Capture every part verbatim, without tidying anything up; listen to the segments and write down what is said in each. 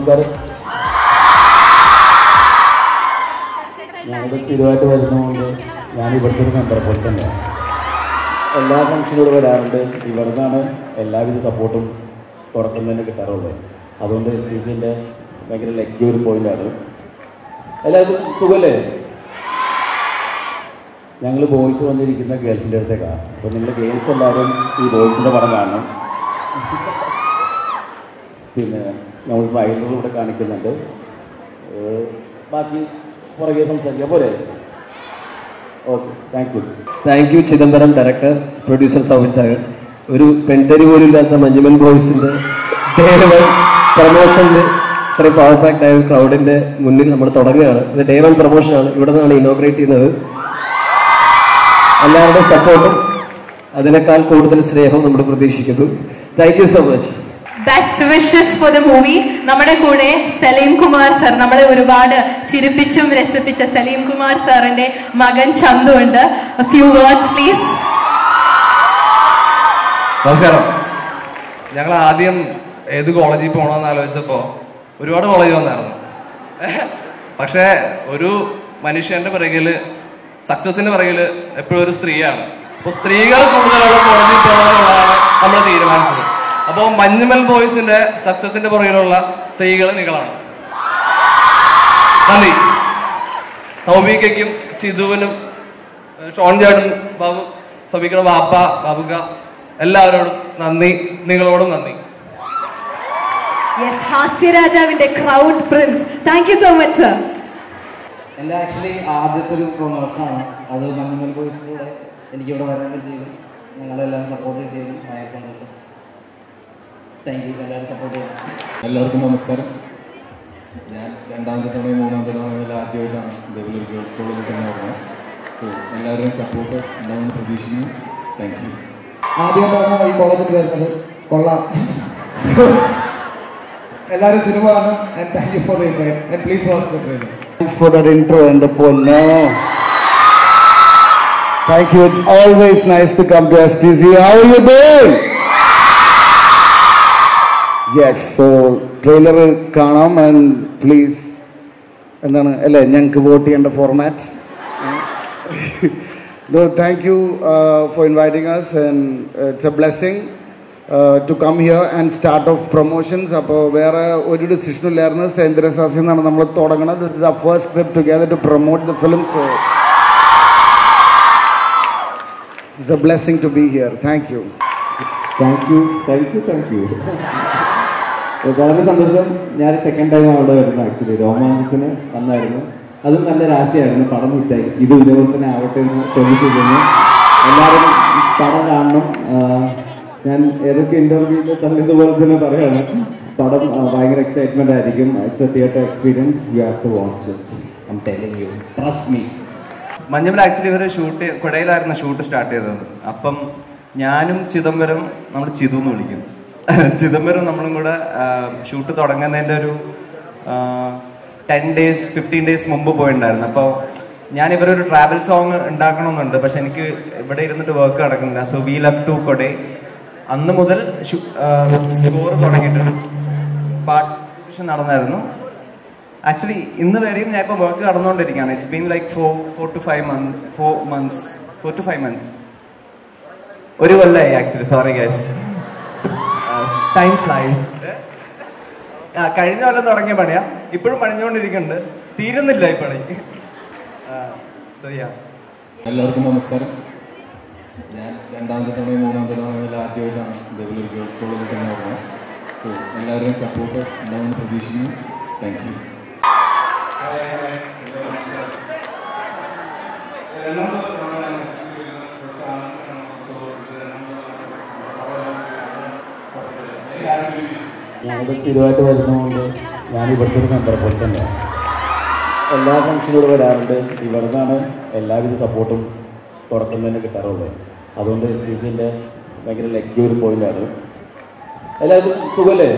നമസ്കാരം. ഞാനിവിടെ സ്ഥിരമായിട്ട് വരുന്നതുകൊണ്ട് ഞാൻ ഇവിടുത്തെ ഒരു മെമ്പറെ പോലെ തന്നെയാണ്. എല്ലാ ഫംഗ്ഷനുകളും വരാറുണ്ട്. ഇവിടെ നിന്നാണ് എല്ലാവിധ സപ്പോർട്ടും തുടക്കം തന്നെ കിട്ടാറുള്ളത്. അതുകൊണ്ട് എസ് ടി സിൻ്റെ ഭയങ്കര ലക്കി ഒരു പോയിന്റാണ്. എല്ലാവർക്കും സുഖമല്ലേ? ഞങ്ങൾ ബോയ്സ് വന്നിരിക്കുന്ന ഗേൾസിൻ്റെ അടുത്തേക്കാണ്. അപ്പോൾ നിങ്ങൾ ഗേൾസ് എല്ലാവരും ഈ ബോയ്സിൻ്റെ പടം കാണണം. പിന്നെ നമ്മൾ ട്രailer ഇവിടെ കാണിക്കുന്നുണ്ട്. ബാക്കി പുറകെ സംസാരിക്കാം പോലെ. Okay, thank you. Thank you Chidambaram, director, producer Soubin Sagar. ഒരു പെൺതരി പോലും ഇല്ലാത്ത മഞ്ജുമൽ ബോയ്സിൻ്റെ പ്രൊമോഷൻ്റെ ഇത്രയും പവർ പാക്ട് ആയ ക്രൗഡിൻ്റെ മുന്നിൽ നമ്മൾ തുടങ്ങുകയാണ്. ഇത് ഡേ വൺ പ്രൊമോഷനാണ്. ഇവിടെ നിന്നാണ് ഇനോഗ്രേറ്റ് ചെയ്യുന്നത്. എല്ലാവരുടെയും സപ്പോർട്ടും അതിനേക്കാൾ കൂടുതൽ സ്നേഹം നമ്മൾ പ്രതീക്ഷിക്കുന്നു. Thank you so much. Best wishes for the movie. നമ്മുടെ കൂടെ സലീം കുമാർ സർ, നമ്മളെ ഒരുപാട് ചിരിപ്പിച്ചും രസിപ്പിച്ച സലീം കുമാർ സാറിന്റെ മകൻ ചന്തു ഉണ്ട്. Few words please. നമസ്കാരം. ഞങ്ങൾ ആദ്യം ഏത് കോളേജിൽ പോകണമെന്ന് ആലോചിച്ചപ്പോൾ ഒരുപാട് കോളേജ് വന്നായിരുന്നു. പക്ഷേ ഒരു മനുഷ്യന്റെ പിറകിൽ, സക്സസിന്റെ പിറകിൽ എപ്പോഴും ഒരു സ്ത്രീയാണ്. അപ്പോൾ സ്ത്രീകൾ കൂടുതലുള്ള കോളേജിൽ പോകണമെന്നുള്ളതാണ് നമ്മൾ തീരുമാനിച്ചത്. അപ്പോൾ മഞ്ജുമൽ ബോയ്സിന്റെ സക്സസിന്റെ പുറകിലുള്ള സ്ത്രീകൾ നിങ്ങളാണ്. നന്ദി. സൗബികയ്ക്കും ചിതുവിനും ഷോൺ ചേട്ടൻ, ബാബു, സൗബിക്കയുടെ വാപ്പ, ബാബുക, എല്ലാവരോടും നന്ദി. നിങ്ങളോടും നന്ദി. യെസ്, ഹാസ്യരാജാവിന്റെ crowd prince. Thank you so much sir. എൻ്റെ ആക്ച്വലി ആദ്യത്തെ ഒരു പ്രൊമോഷനാണ്. അത് മഞ്ജുമൽ ബോയ്സിലൂടെ എനിക്കിവിടെ വരാൻ പറ്റിയത്. ഞങ്ങളെല്ലാവരും സപ്പോർട്ട് ചെയ്തത് ഭയങ്കര സന്തോഷം. Thank you. എല്ലാവരും സപ്പോർട്ട് ചെയ്യണം. എല്ലാവർക്കും നമസ്കാരം. ഞാൻ രണ്ടാമത്തെ തവണയും മൂന്നാമത്തെ തവണയും ആദ്യമായിട്ടാണ് ഇതേപോലെ ഒരു ഗേൾസ് സ്കൂളിൽ തന്നെ വരുന്നത്. സോ എല്ലാവരുടെയും സപ്പോർട്ട് ഉണ്ടാവുമെന്ന് പ്രതീക്ഷിക്കുന്നു. Thank you. ആദ്യമായിട്ടാണ് ഈ കോളേജിൽ വരുന്നത്. കൊള്ളാം. എല്ലാവരും സിനിമ കാണും. And thank you for the invite and please watch the trailer. Thanks for that intro and the പൊന്നോ. Thank you. It's always nice to come to S T C. How are you doing? Yes, so trailer കാണാം and please എന്താണ് അല്ലേ ഞങ്ങൾക്ക് vote ചെയ്യേണ്ട format. No, thank you uh, for inviting us and uh, it's a blessing uh, to come here and start off promotions. അപ്പോൾ വേറെ ഒരു ഡിസിഷനും ഇല്ലായിരുന്നു. സേന്ദ്രസാസിൽ നിന്നാണ് നമ്മൾ തുടങ്ങുന്നത്. This is our first trip together to promote the film, so it's a blessing to be here. Thank you. Thank you thank you thank you വളരെ സന്തോഷം. ഞാൻ സെക്കൻഡ് ടൈം അവിടെ വരുന്നു. ആക്ച്വലി രോമാഞ്ചത്തിന് വന്നായിരുന്നു. അതും നല്ല രാശിയായിരുന്നു. പടം ഹിറ്റായി. ഇത് ഇതേപോലെ തന്നെ ആവട്ടെ എന്ന് ശ്രമിച്ചിരുന്നു. എല്ലാവരും പടം കാണണം. ഞാൻ ഏതൊക്കെ ഇന്റർവ്യൂവിൽ തന്നതുപോലെ തന്നെ പറയാണ്, പടം ഭയങ്കര എക്സൈറ്റ്മെന്റ് ആയിരിക്കും. It's a theatre experience. You have to watch it. I am telling you. Trust me. Manjummel actually ഇവർ ഷൂട്ട് കുടയിലായിരുന്നു ഷൂട്ട് സ്റ്റാർട്ട് ചെയ്തത്. അപ്പം ഞാനും ചിദംബരം, നമ്മൾ ചിതു എന്ന് വിളിക്കും, ചിദംബരം നമ്മളും കൂടെ ഷൂട്ട് തുടങ്ങുന്നതിൻ്റെ ഒരു ടെൻ ഡേയ്സ് ഫിഫ്റ്റീൻ ഡേയ്സ് മുമ്പ് പോയിട്ടുണ്ടായിരുന്നു. അപ്പോൾ ഞാൻ ഇവരൊരു ട്രാവൽ സോങ് ഉണ്ടാക്കണമെന്നുണ്ട്. പക്ഷെ എനിക്ക് ഇവിടെ ഇരുന്നിട്ട് വർക്ക് നടക്കുന്നില്ല. So we left to Kodai. അന്ന് മുതൽ സ്കോർ തുടങ്ങിയിട്ടുണ്ട്. പാർട്ടിഷൻ നടന്നായിരുന്നു. ആക്ച്വലി ഇന്ന് വരെയും ഞാൻ ഇപ്പോൾ വർക്ക് നടന്നുകൊണ്ടിരിക്കുകയാണ്. It's been like four four to five month four months four to five months ഒരു കൊല്ലമായി actually. Sorry guys, time flies. ആ കഴിഞ്ഞ കൊല്ലം തുടങ്ങിയ പണിയാ. ഇപ്പോഴും പണിഞ്ഞുകൊണ്ടിരിക്കുന്നുണ്ട്. തീരുന്നില്ല ഈ പണി. ശരിയാ. എല്ലാവർക്കും നമസ്കാരം. ഞാൻ രണ്ടാമത്തെ തവണയും മൂന്നാമത്തെ തവണയും ആദ്യമായിട്ടാണ് ഇതേപോലെ ഒരു ഗേൾസ് സ്കൂളിൽ തന്നെ വരുന്നത്. സോ എല്ലാവരുടെയും സപ്പോർട്ട് ഉണ്ടാവുമെന്ന് പ്രതീക്ഷിക്കുന്നു. Thank you. ഞാനിവിടെ സ്ഥിരമായിട്ട് വരുന്നതുകൊണ്ട് ഞാൻ ഇവിടുത്തെ ഒരു മെമ്പറെ പോലെ തന്നെയാണ്. എല്ലാ ഫംഗ്ഷനുകളും വരാറുണ്ട്. ഇവിടെ നിന്നാണ് എല്ലാവിധ സപ്പോർട്ടും തുടക്കം തന്നെ കിട്ടാറുള്ളത്. അതുകൊണ്ട് എസ് ടി സിൻ്റെ ഭയങ്കര ലക്കി ഒരു പോയിന്റാണ്. എല്ലാവർക്കും സുഖമല്ലേ?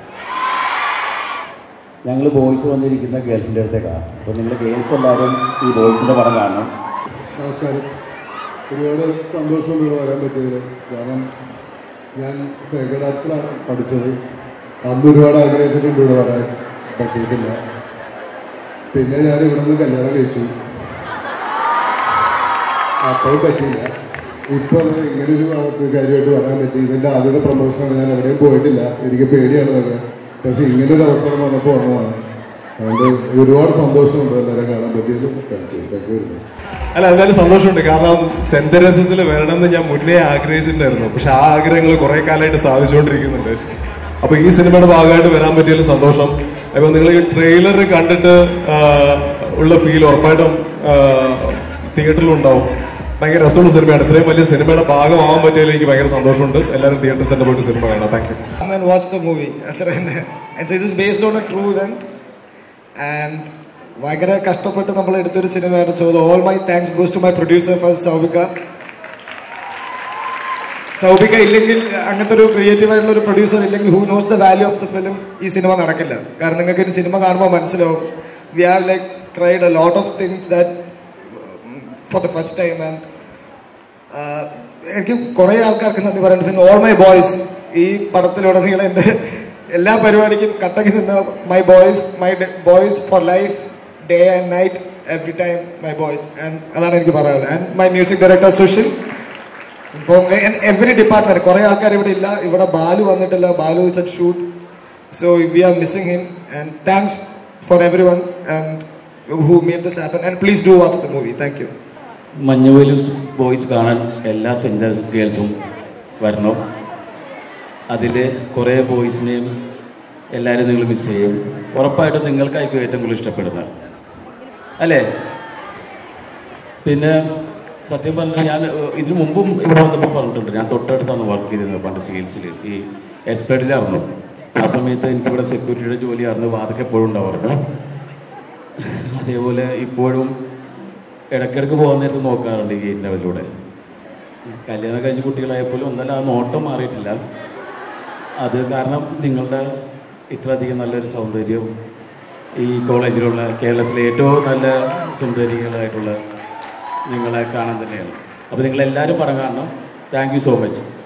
ഞങ്ങൾ ബോയ്സ് വന്നിരിക്കുന്ന ഗേൾസിൻ്റെ അടുത്തേക്കാണ്. അപ്പോൾ നിങ്ങൾ ഗേൾസ് എല്ലാവരും ഈ ബോയ്സിൻ്റെ പടം കാണണം. നമസ്കാരം. ഒരുപാട് സന്തോഷമുണ്ട് ഇവിടെ വരാൻ പറ്റിയത്. കാരണം ഞാൻ സേക്രഡ് ആർട്സിലാണ് പഠിച്ചത്. അന്ന് ഒരുപാട് ആഗ്രഹിച്ചിട്ടുണ്ട് ഇവിടെ വരാൻ. പറ്റിയിട്ടില്ല. പിന്നെ ഞാൻ ഇവിടെ നിന്ന് കല്യാണം കഴിച്ചു, അപ്പോഴും പറ്റിയില്ല. ഇപ്പോൾ ഇങ്ങനൊരു കാര്യമായിട്ട് വരാൻ പറ്റി. ഇതിൻ്റെ ആദ്യത്തെ പ്രൊമോഷനാണ്, ഞാൻ എവിടെയും പോയിട്ടില്ല, എനിക്ക് പേടിയാണ് തന്നെ. പക്ഷെ ഇങ്ങനൊരു അവസരം വന്നപ്പോൾ വന്നതാണ്. അതുകൊണ്ട് ഒരുപാട് സന്തോഷമുണ്ട് എല്ലാവരും കാണാൻ പറ്റിയത്. Thank you thank you very much. അല്ല, എന്തായാലും സന്തോഷമുണ്ട്. കാരണം സെന്റ് തെരേസസിൽ വരണമെന്ന് ഞാൻ മുന്നേ ആഗ്രഹിച്ചിട്ടുണ്ടായിരുന്നു. പക്ഷെ ആ ആഗ്രഹങ്ങൾ കുറെ കാലമായിട്ട് സാധിച്ചുകൊണ്ടിരിക്കുന്നുണ്ട്. അപ്പൊ ഈ സിനിമയുടെ ഭാഗമായിട്ട് വരാൻ പറ്റിയതിൽ സന്തോഷം. അപ്പൊ നിങ്ങൾ ഈ ട്രെയിലർ കണ്ടിട്ട് ഉള്ള ഫീൽ ഉറപ്പായിട്ടും തിയേറ്ററിലും ഉണ്ടാവും. ഭയങ്കര രസമുള്ള സിനിമയാണ്. ഇത്രയും വലിയ സിനിമയുടെ ഭാഗമാവാൻ പറ്റിയതിൽ എനിക്ക് ഭയങ്കര സന്തോഷമുണ്ട്. എല്ലാവരും തിയേറ്ററിൽ തന്നെ പോയിട്ട് സിനിമ കാണാം. Thank you. And watch the movie. And so this is based on a true event. And ഭയങ്കര കഷ്ടപ്പെട്ട് നമ്മൾ എടുത്തൊരു സിനിമയാണ്. So all my thanks goes to my producer first Soubika. Soubika ഇല്ലെങ്കിൽ, അങ്ങനത്തെ ഒരു ക്രിയേറ്റീവ് ആയിട്ടുള്ള ഒരു പ്രൊഡ്യൂസർ ഇല്ലെങ്കിൽ, who knows the value of the film, ഈ സിനിമ നടക്കില്ല. കാരണം നിങ്ങൾക്ക് ഒരു സിനിമ കാണുമ്പോൾ മനസ്സിലാവും, we have like tried a lot of things that for the first time. And എനിക്ക് കുറേ ആൾക്കാർക്ക് നന്ദി പറയുന്നുണ്ട്. പിന്നെ ഓൾ മൈ ബോയ്സ്, ഈ പടത്തിലൂടെ നിങ്ങൾ എൻ്റെ എല്ലാ പരിപാടിക്കും കട്ടക്ക് നിന്ന് my boys, my boys for life, day and night, every time my boys. And അതാണ് എനിക്ക് പറയാനുള്ളത്. And my music director Sushil, every department. കുറെ ആൾക്കാർ ഇവിടെ ഇല്ല, ഇവിടെ ബാലു വന്നിട്ടില്ല. Balu is at shoot, so we are missing him. And thanks for every one and who made this happen. And please do watch the movie. Thank you. Manjummel boys കാണാൻ എല്ലാ saint Joseph ഗേൾസും വരണം. അതിൽ കുറേ ബോയ്സിനെയും എല്ലാവരും നിങ്ങൾ മിസ് ചെയ്യും. ഉറപ്പായിട്ടും നിങ്ങൾക്കായിരിക്കും ഏറ്റവും കൂടുതൽ ഇഷ്ടപ്പെടുന്നത്, അല്ലേ? പിന്നെ സത്യം പറഞ്ഞാൽ ഞാൻ ഇതിനു മുമ്പും ഇവിടെ വന്നപ്പോൾ പറഞ്ഞിട്ടുണ്ട്, ഞാൻ തൊട്ടടുത്താണ് വർക്ക് ചെയ്തിരുന്നത് പണ്ട് സെയിൽസിൽ, ഈ എക്സ്പെർട്ടിലായിരുന്നു. ആ സമയത്ത് എനിക്കിവിടെ സെക്യൂരിറ്റിയുടെ ജോലിയായിരുന്നു, വാതൊക്കെ എപ്പോഴും ഉണ്ടാവാറുണ്ട്. അതേപോലെ ഇപ്പോഴും ഇടയ്ക്കിടയ്ക്ക് പോകുന്ന നേരത്ത് നോക്കാറുണ്ട് ഈ ഗേറ്റിൻ്റെ വഴിയിലൂടെ. കല്യാണം കഴിഞ്ഞ കുട്ടികളായപ്പോലും ഒന്നല്ല, ആ നോട്ടം മാറിയിട്ടില്ല. അത് കാരണം നിങ്ങളുടെ ഇത്രയധികം നല്ലൊരു സൗന്ദര്യവും ഈ കോളേജിലുള്ള കേരളത്തിലെ ഏറ്റവും നല്ല സുന്ദരികളായിട്ടുള്ള നിങ്ങളെ കാണാൻ തന്നെയാണ്. അപ്പോൾ നിങ്ങളെല്ലാവരും പടം കാണണം. Thank you so much.